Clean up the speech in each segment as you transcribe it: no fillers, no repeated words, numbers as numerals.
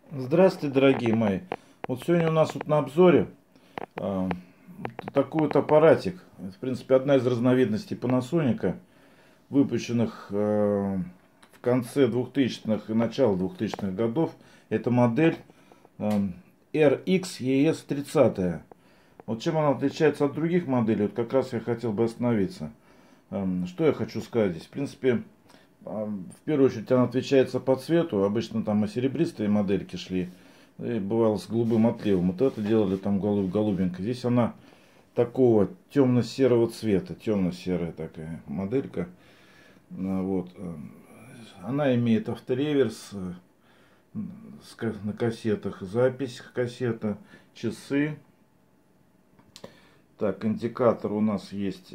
Здравствуйте, дорогие мои. Вот сегодня у нас тут на обзоре такой вот аппаратик. В принципе, одна из разновидностей Panasonic, выпущенных в конце 2000-х и начало 2000-х годов. Это модель RX-ES30. Вот чем она отличается от других моделей, вот как раз я хотел бы остановиться. Что я хочу сказать здесь? В принципе, в первую очередь она отличается по цвету. Обычно там и серебристые модельки шли, и бывало с голубым отливом. Вот это делали там голубенько. Здесь она такого темно-серого цвета, темно-серая такая моделька. Вот. Она имеет автореверс, на кассетах запись кассета, часы. Так, индикатор у нас есть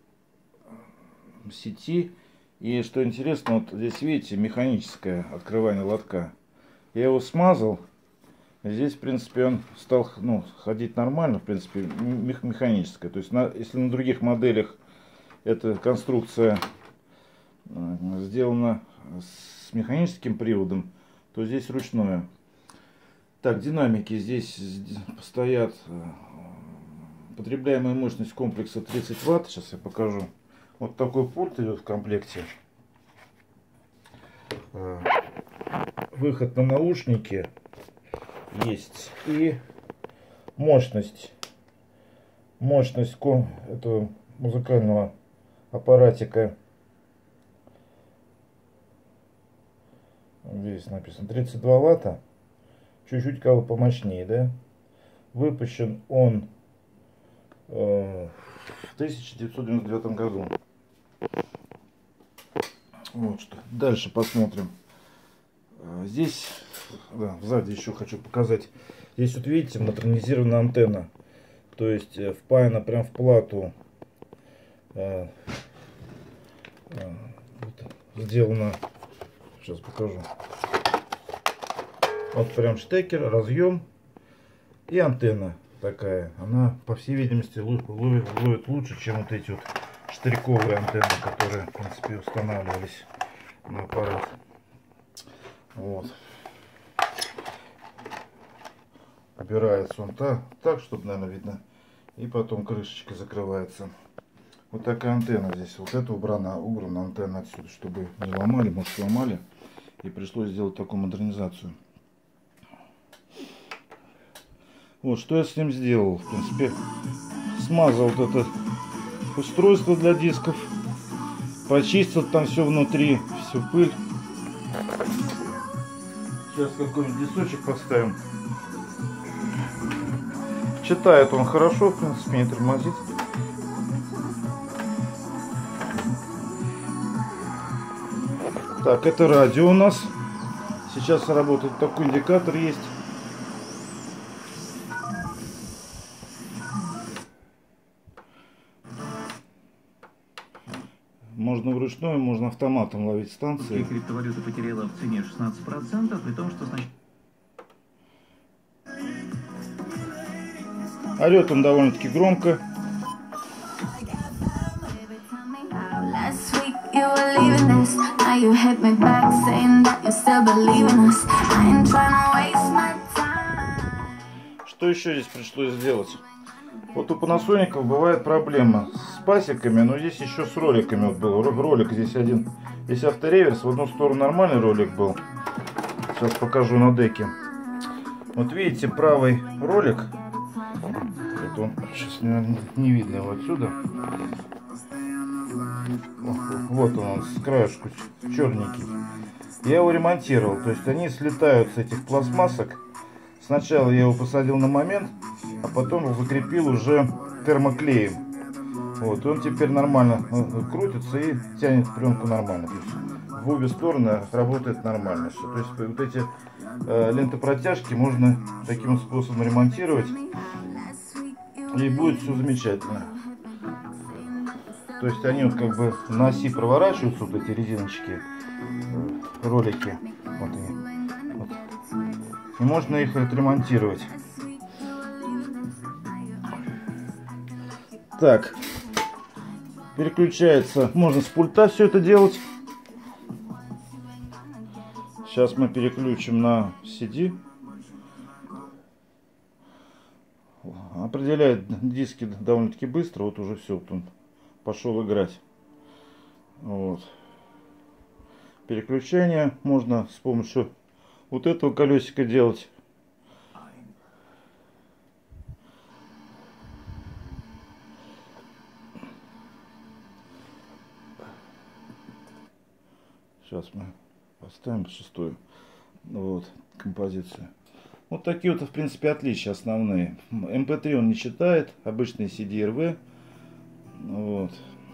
в сети. И что интересно, вот здесь видите, механическое открывание лотка. Я его смазал. Здесь, в принципе, он стал ходить нормально, в принципе, механическое. То есть, если на других моделях эта конструкция сделана с механическим приводом, то здесь ручное. Так, динамики здесь стоят. Потребляемая мощность комплекса 30 Вт. Сейчас я покажу. Вот такой пульт идет в комплекте. Выход на наушники есть. И мощность этого музыкального аппаратика. Здесь написано 32 ватта. Чуть-чуть кого помощнее, да? Выпущен он в 1999 году. Вот что. Дальше посмотрим. Здесь, сзади еще хочу показать. Здесь вот видите, модернизированная антенна. То есть впаяна прям в плату. Сделано. Сейчас покажу. Вот прям штекер, разъем и антенна такая. Она, по всей видимости, ловит лучше, чем вот эти вот штырьковые антенны, которые, в принципе, устанавливались на аппарат. Вот. Убирается он так, чтобы, наверное, видно. И потом крышечка закрывается. Вот такая антенна здесь. Вот это убрана антенна отсюда, чтобы не ломали, может, сломали. И пришлось сделать такую модернизацию. Вот, что я с ним сделал. В принципе, смазал вот это устройство для дисков. Почистил там все внутри, всю пыль. Сейчас какой-нибудь дисочек поставим. Читает он хорошо, в принципе, не тормозит. Так, это радио у нас. Сейчас работает такой индикатор есть. Можно вручную, можно автоматом ловить станции. Криптовалюта потеряла в цене 16%, при том, что сначала... Орет он довольно-таки громко. Что еще здесь пришлось сделать? Вот у Panasonic бывает проблема с пасеками, но здесь еще с роликами вот был. Ролик здесь один. Здесь автореверс, в одну сторону нормальный ролик был. Сейчас покажу на деке. Вот видите, правый ролик. Вот он, сейчас не видно его отсюда. Вот он с краешку черненький. Я его ремонтировал, то есть они слетают с этих пластмассок. Сначала я его посадил на момент, а потом закрепил уже термоклеем. Вот, он теперь нормально крутится и тянет пленку нормально. То есть в обе стороны работает нормально все. То есть вот эти лентопротяжки можно таким способом ремонтировать, и будет все замечательно. То есть они вот как бы на оси проворачиваются, вот эти резиночки, ролики. Вот они. Вот. И можно их отремонтировать. Так, переключается, можно с пульта все это делать. Сейчас мы переключим на CD. определяет диски довольно-таки быстро. Вот уже все, вот он пошел играть. Вот. Переключение можно с помощью вот этого колесика делать. Сейчас мы поставим шестую. Вот, композицию. Вот такие вот, в принципе, отличия основные. MP3 он не читает, обычный CD-RV. Вот.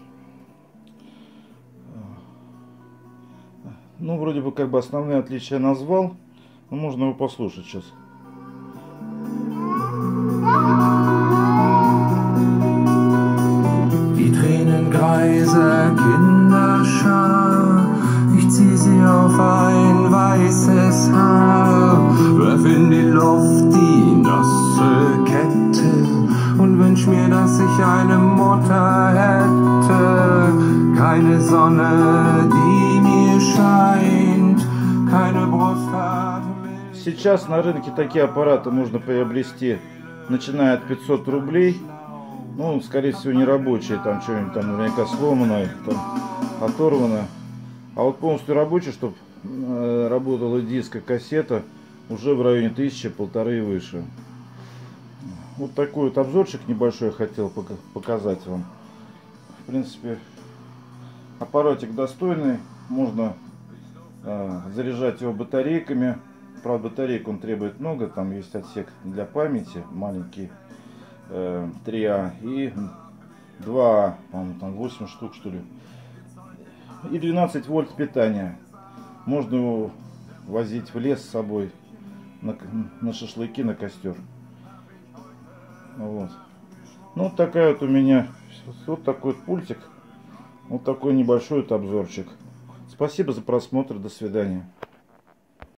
Ну, вроде бы, как бы основные отличия назвал. Но можно его послушать сейчас. Die Tränengreise Kinderschar, ich zieh sie auf ein weißes Haar, werf in die Luft die nasse Kette und wünsch mir, dass ich eine Mutter hätte. Keine Sonne, die mir scheint, keine Brust hat mich. Сейчас на рынке такие аппараты можно приобрести, начиная от 500 рублей. Ну, скорее всего, не рабочие, там что-нибудь там наверняка сломано, там оторвано. А вот полностью рабочий, чтобы работала диск и кассета, уже в районе 1000-1500 и выше. Вот такой вот обзорчик небольшой я хотел показать вам. В принципе, аппаратик достойный, можно заряжать его батарейками. Правда, батарейку он требует много, там есть отсек для памяти, маленький. 3А и 2А, по-моему, там 8 штук, что ли. И 12 вольт питания. Можно его возить в лес с собой, на шашлыки, на костер. Вот. Ну, вот такая вот у меня, вот такой вот пультик. Вот такой небольшой вот обзорчик. Спасибо за просмотр, до свидания.